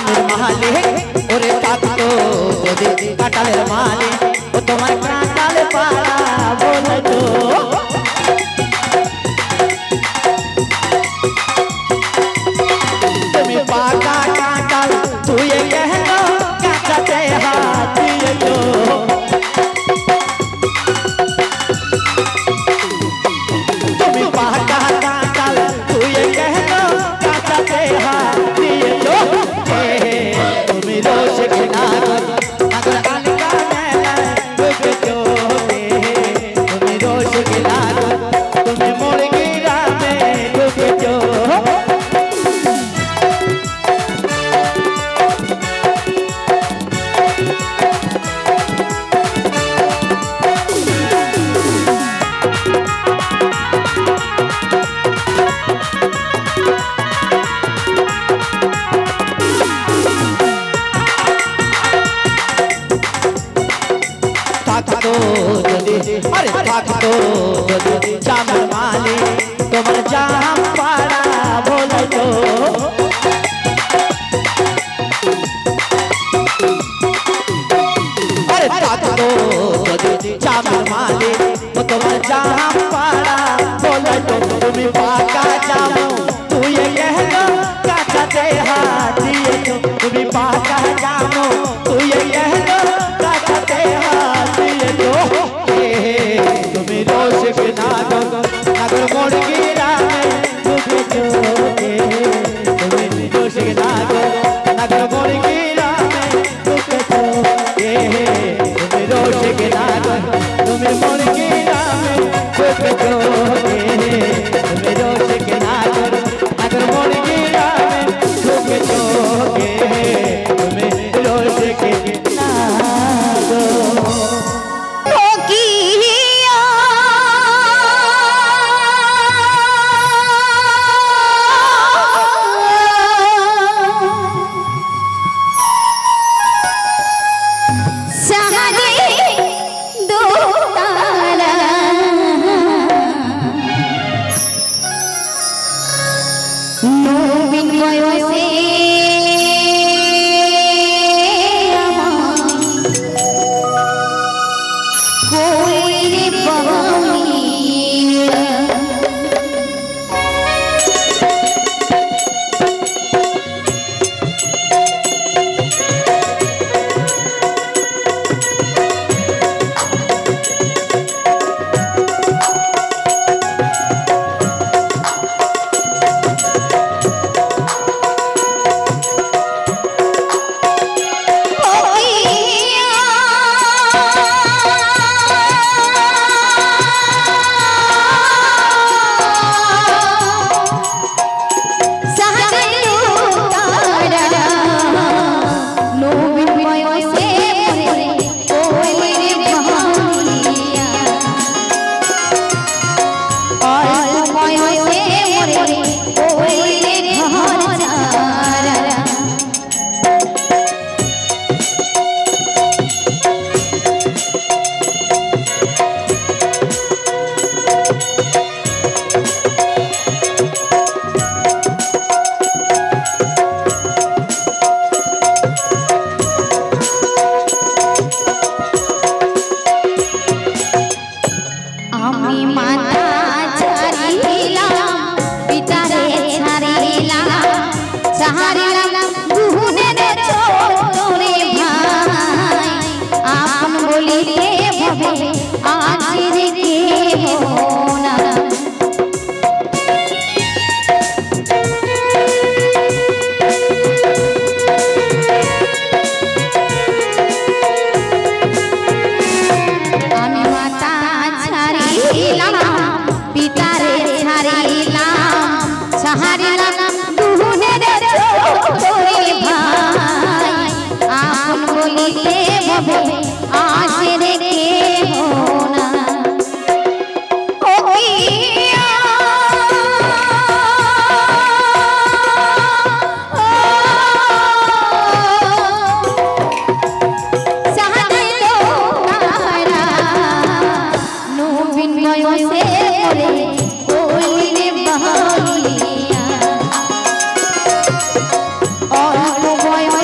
चामेर मालिक ओरे पाकतो যদি কাটালের মালিক ও তোমার কাটাল পাড়া বলে তো তুমি পাকা কাটাল তুই কেন কাটাতে হাত দিয়ে তো তুমি পাকা কাটাল তুই কেন কাটাতে হাত দিয়ে তো তুমি রোজ খেলা अगर अलका मेला रुक जो तुम्हें रोज गिला तुम्हें मोड़ गिरा में रुक जो अरे থাকতো যদি চামের মালিক তোমার জাম পাড়া বলে তো अरे থাকতো যদি চামের মালিক তোমার জাম পাড়া বলে তো তুমি পাকা জামো তুই কেন কাটাতে হাত দিয়ে তো তুমি পাকা জামো তুই কেন কাটাতে হাত দিয়ে তো তুমি रोज बिना अगर मोड़ गिरा तुम्हें रोज बिना अगर मोड़ गिरा तुम्हें रोज बिना तुम्हें मोड़ गिरा तुम्हें रोज बिना अगर मोड़ गिरा तुम्हें रोज बिना और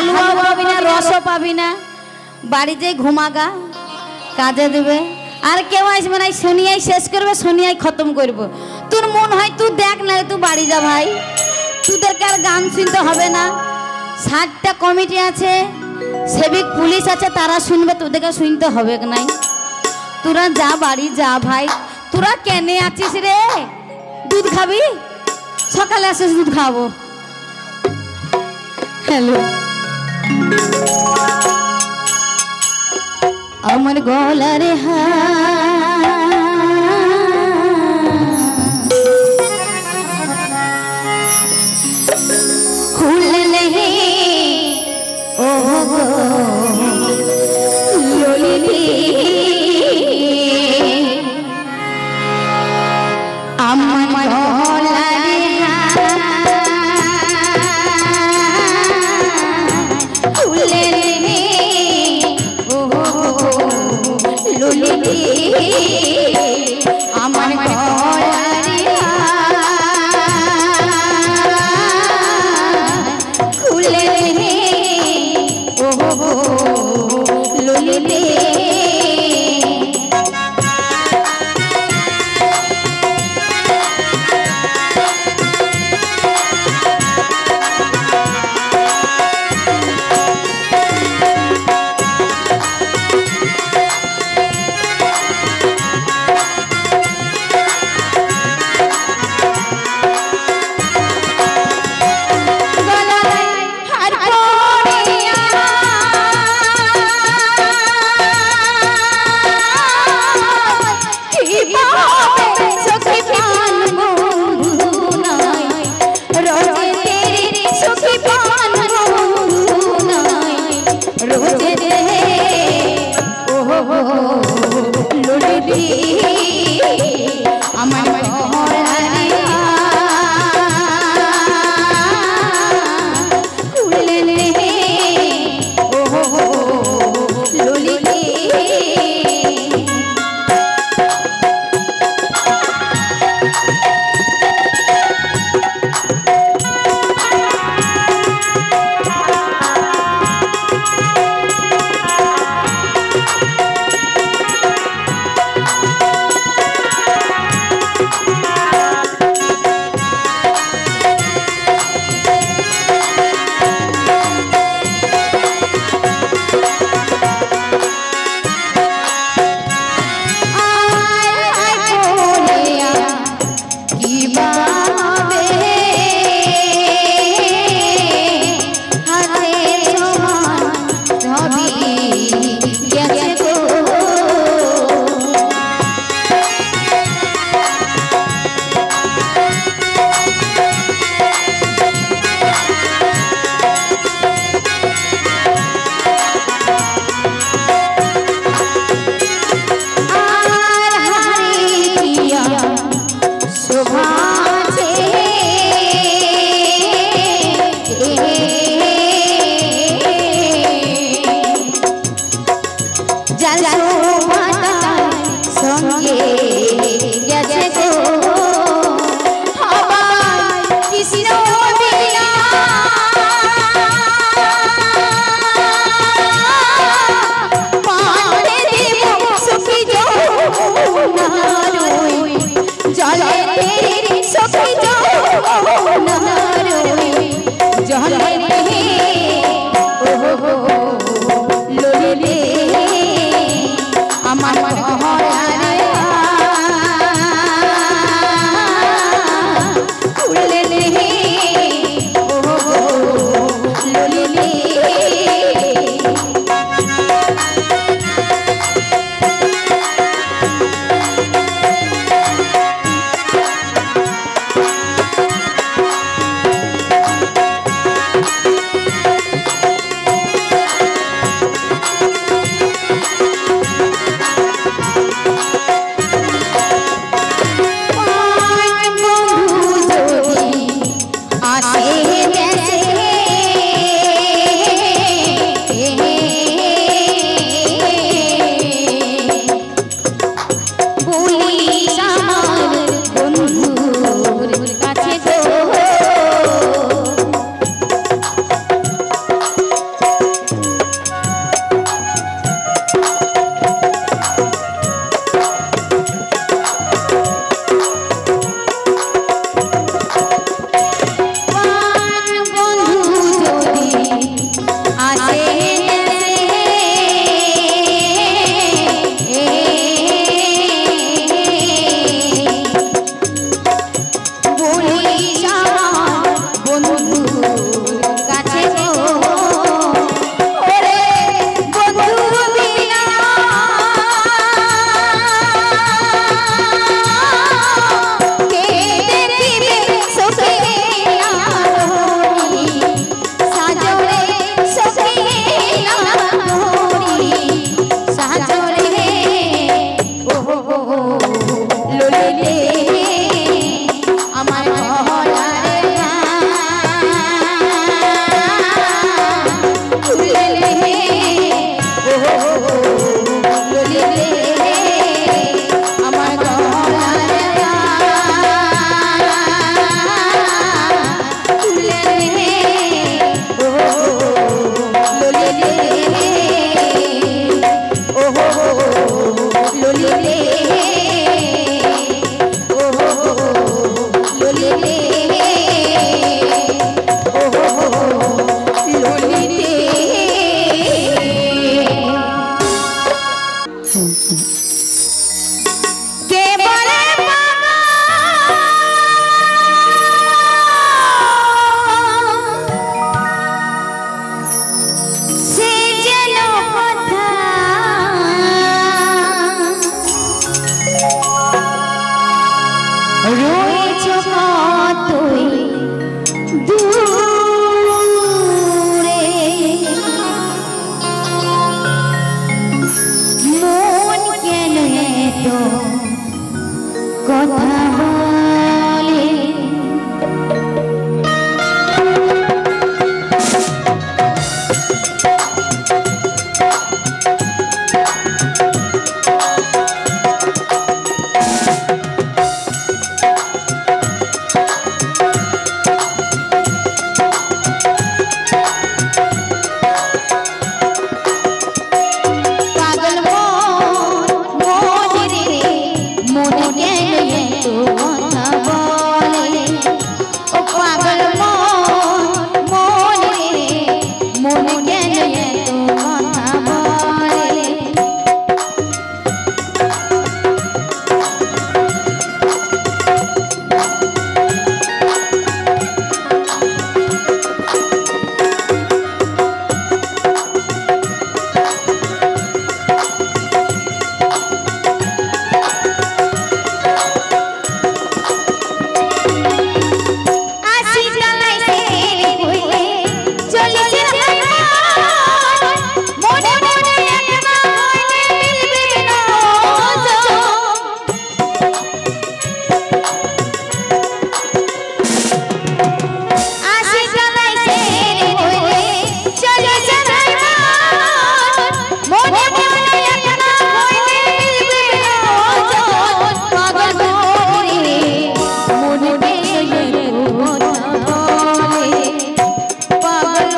হালুয়া পাবি না, রসও পাবি না, বাড়িতে ঘুমাগা, কাজে দেবে। আর কেউ আসবে না, শনিয়াই শেষ করবে, শনিয়াই খতম করব। তোর মন হয় তুই দেখ না, তুই বাড়ি যা ভাই, তোদেরকে আর গান শুনতে হবে না। 60টা কমিটি আছে, সেবিক পুলিশ আছে, তারা শুনবে, তোদেরকে শুনতে হবে নাই। তোরা যা বাড়ি যা ভাই। তোরা কেনে আছিস রে? দুধ খাবি? সকালে আসিস, দুধ খাবো। হ্যালো, আমার গলারে খুললে ও ললিলি, আমার গলারে খুললে ও ললিলি, আমার গলারে খুললে ও ললিলি। আমার গলারে খুললে ও ললিলি। আমার কে বলে সে যেন কথা রয়েছ কতই দূরে মন কেন এত কথা বলে পাগল মন রে মন কেন এত কথা বলে ও পাগল মন রে মন কেন এত কথা বলে আসি জানাই সে হইলে চলেছে মনে মনে একলা হইলে মিলবে না আসি জানাই সে হইলে চলেছে মনে মনে একলা হইলে মিলবে না পাগল রে মন গেলে কথা বলে পাগল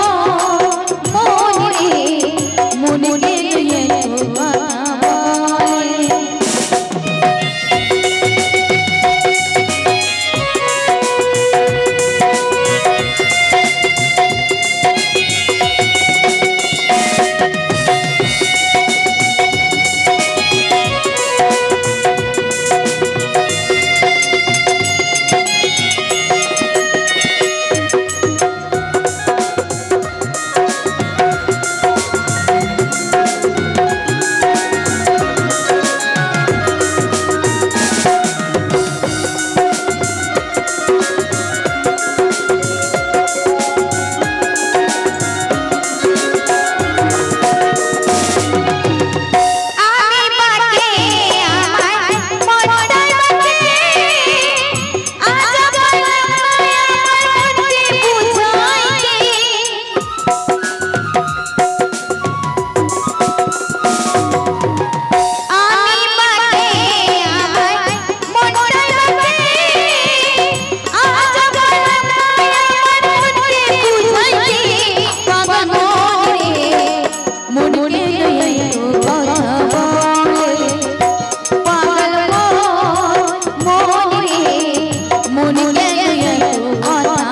মন রে মন গেলে কথা বলে আমি বাকে আমার মনটাই বাকে আজ বলে আমার মনকে বুঝাই কে আমি বাকে আমার মনটাই বাকে আজ বলে আমার মনকে বুঝাই কে পাগল রে মন গেলে কথা বলে পাগল মন রে মন গেলে কথা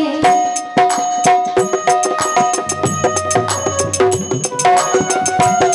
বলে